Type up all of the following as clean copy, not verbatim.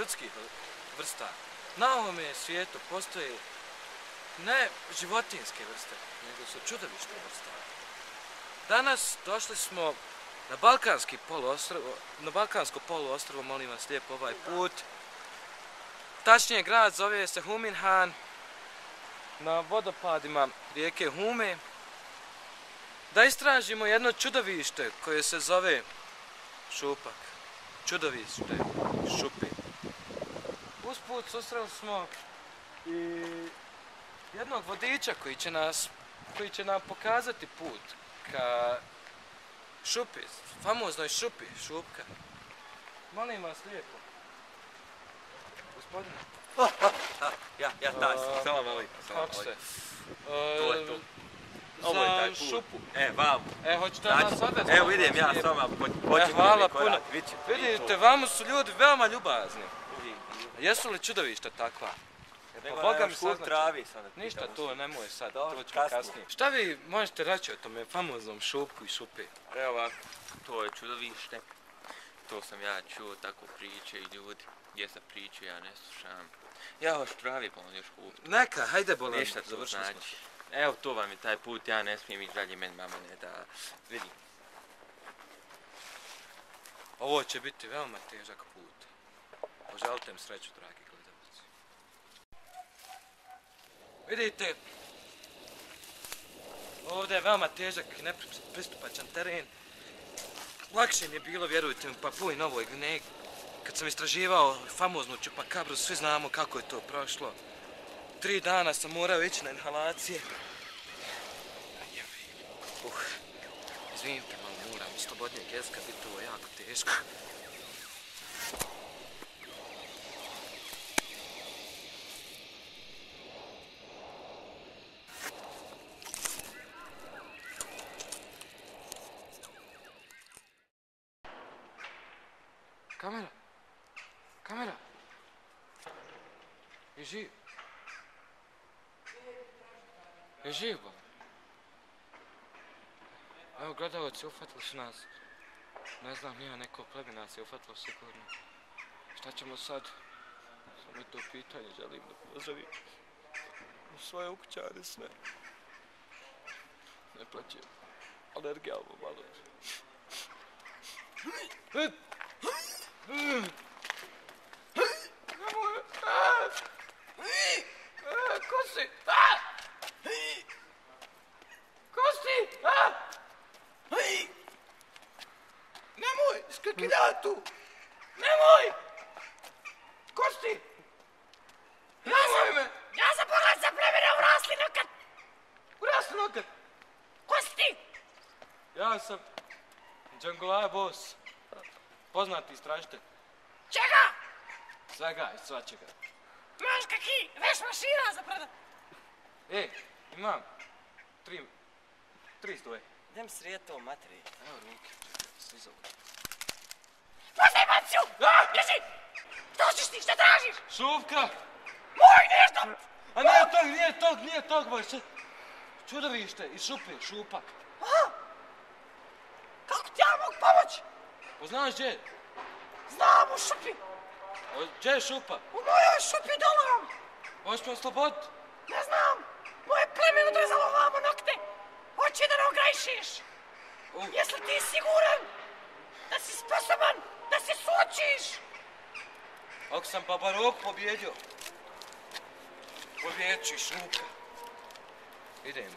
ljudskih vrsta. Na ovome svijetu postoje ne životinjske vrste, nego su čudovišne vrste. Danas došli smo na Balkansko poluostrvo, molim vas lijepo ovaj put. Tačnije grad zove se Huminhan, na vodopadima rijeke Hume. Da istražimo jedno čudovište koje se zove Šupak. Čudovište Šupi. Usput susreli smo i jednog vodiča koji će nam pokazati put ka Šupi, famoznoj Šupi, Šupka. Molim vas lijepo. Gospodine. Ja taj sam. Salam alejkum. Kako ste? To je to. Ovo je taj put. Šupu. Vamo. Hoćete nas odvesti? Evo idem ja s vama. Hvala puno. Vidite, vamo su ljudi veoma ljubazni. Jesu li čudovišta takva? Pa Boga mi saznati. Ništa to, nemoj sad, to ćemo kasnije. Šta vi možete reći o tome famoznom Šupku i Šupi? Evo ovako, to je čudovište. To sam ja čuo, tako priče i ljudi. Gdje sam pričao, ja ne slušam. Ja hoću travi pa on još kupiti. Neka, hajde bolan, ništa to znači. Evo to vam je taj put, ja ne smijem ići dalje, meni mama ne da vidi. Ovo će biti veoma težak put. Poželite im sreću, dragi gledalci. Vidite, ovdje je veoma težak i nepristupačan teren. Lakše mi je bilo, vjerujte mi, Papui Novoj Gvineji. Kad sam istraživao famoznu Čupakabru, svi znamo kako je to prošlo. 3 dana sam morao ići na inhalacije. Izvinite, malo moram slobodnijeg jezika, biti ovo jako teško. Kamera! Je živ? Je živ, bo? Evo, gledalci, ufatili su nas. Ne znam, nije neko pleme nas je ufatilo sigurno. Šta ćemo sad? Samo je to pitanje, želim da pozdravim u svoje ukućane sve. Ne plaće. Alergija ovo malo. Kosti! Kosti! Nemoj, skakljatu! Nemoj! Kosti! Nemoj me! Ja sam pogledaj sa plemena urasli nokat! Urasli nokat! Kosti! Ja sam Džangulaja Boss. Poznati istražitelj. Čega? Svega i svačega. Imaš kaki veš mašina za prodat? Imam. 3 stoje. Idem srijeti ovo materije. Evo ruke. Svi zovu. Puštaj Maciu! Bježi! Što ćeš ti, šta tražiš? Šupka! Moj nešto! A nije tog, boj. Čudovište iz Šupe, Šupak. Kako ti ja mogu pomoći? Poznaš gdje? Znam u Šupi. Gdje je Šupa? U mojoj Šupi dolavom. Hoćeš me osloboditi? Ne znam. Moje pleme odrezalo vamo nokte. Hoće da ne ograjšiš. Jesi li ti siguran da si sposoban da se suočiš? Ako sam Baba Rog pobjedio. Pobjedit ću i Šupka. Idem.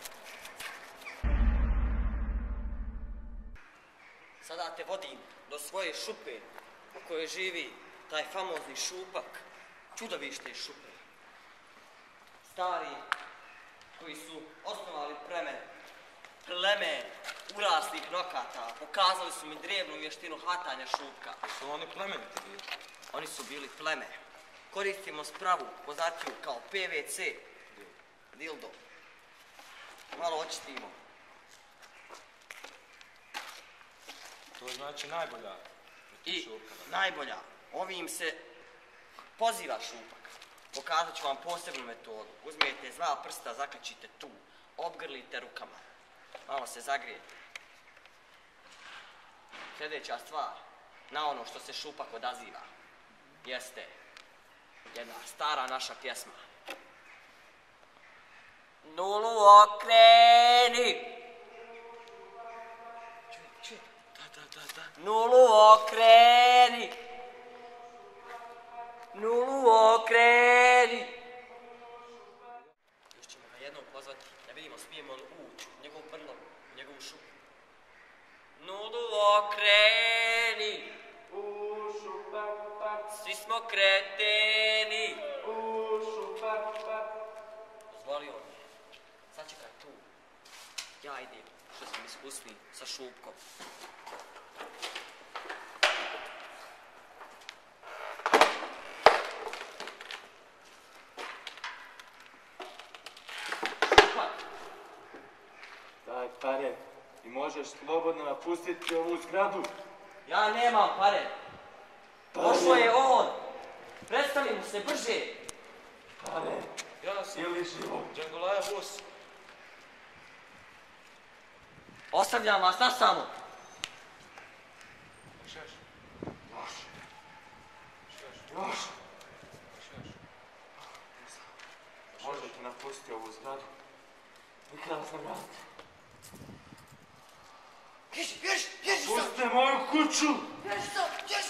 Sada te vodim do svoje Šupe u kojoj živi taj famozni Šupak, čudovište iz Šupe. Stari koji su osnovali pleme uraslih nokata, pokazali su mi drevnu vještinu hvatanja šupka. Su oni plemeniti bili? Oni su bili pleme. Koristimo spravu poznatiju kao PVC, dildo. Malo očistimo. To znači najbolja. I najbolja. Ovim se poziva šupak. Pokazat ću vam posebnu metodu. Uzmijete 2 prsta, zakačite tu. Obgrlite rukama. Malo se zagrijete. Sljedeća stvar, na ono što se šupak odaziva, jeste Jedna stara naša pjesma. Nulu okreni! Da. Nulu okreni! Nulu okreni! Još ćemo ga jednom pozvati, da vidimo smijemo li ući u njegovu prlo, u njegovu šupu. Nulu okreni! Svi smo kreteni! Dozvolio mi je. Sačekaj tu. Ja idem, što sam iskusniji, sa šupkom. Daj pare i možeš slobodno napustiti ovu zgradu. Ja nemam pare. Došao je on. Predstavi mu se brže. Pare Ja sam ili život. Džangolaja bos. Ostavljam vas na samo. Još. Možete napustiti ovu zgradu. Nikada vas ne vratite. Ježi! Pustite moju kuću! Ježi!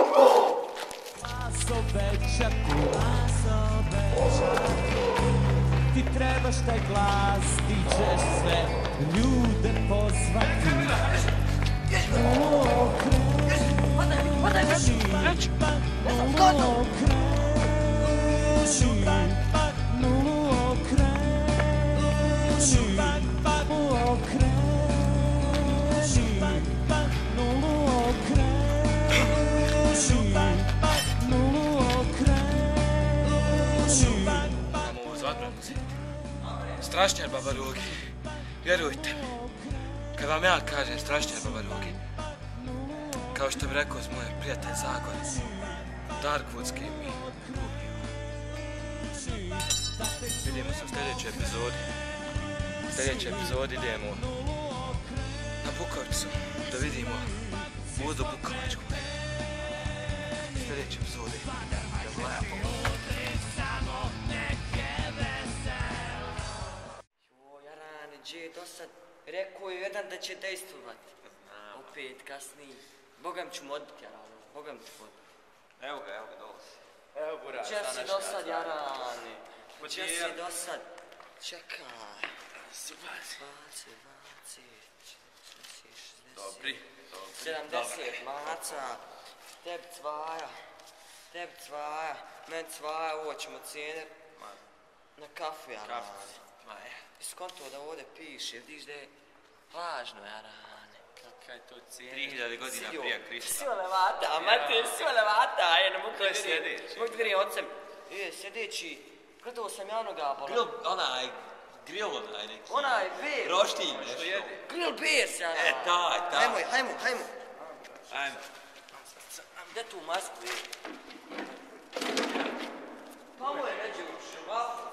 Ti trebaš taj glas, ti ćeš sve ljude pozvati. Strašnjar Baba Rugi, vjerujte mi, kad vam ja kažem strašnjar Baba Rugi, kao što bi rekao moj prijatelj Zagorac, Darkwoodski mi ubiju. Vidimo se u sljedećoj epizodi. U sljedećoj epizodi idemo na Bukovicu, da vidimo Budu Bukovačku. U sljedećoj epizodi. Gdje je dosad? Rekao je jedan da će dejstvovat. Opet kasniji. Bogam ću mu odbiti, Jarane. Bogam ću mu odbiti. Evo ga, dolazi. Evo buraz, Gdje si dosad, Jarane? Gdje si dosad? Čekaj. Vaci. Dobri. 70 maca. Tebi cvaja. Men cvaja, ovo ćemo cijenit. Na kafu, Jarane. Iskonto da ovdje piše, vidiš da je važno, Jarane. Kakva je to cijena? 3000 godina prije Krista. Sio levata, mate, sio levata, ne mogu To je sljedeći. Mogu vjerujem ocem. Sljedeći, gledao sam ja onoga bola. Grill onaj neki. Onaj bear. Roštilj nešto. Grill bears, Jarane. Taj. Hajmo. Ajmo. Gdje tu masku? Tamo je neđe u ševafu.